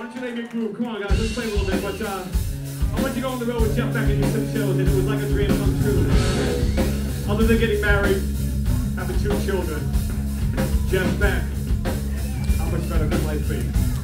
Why don't you make it groove? Come on, guys, let's play a little bit. But I went to go on the road with Jeff Beck and do some shows, and it was like a dream come true. Other than getting married, having 2 children, Jeff Beck, how much better could life be?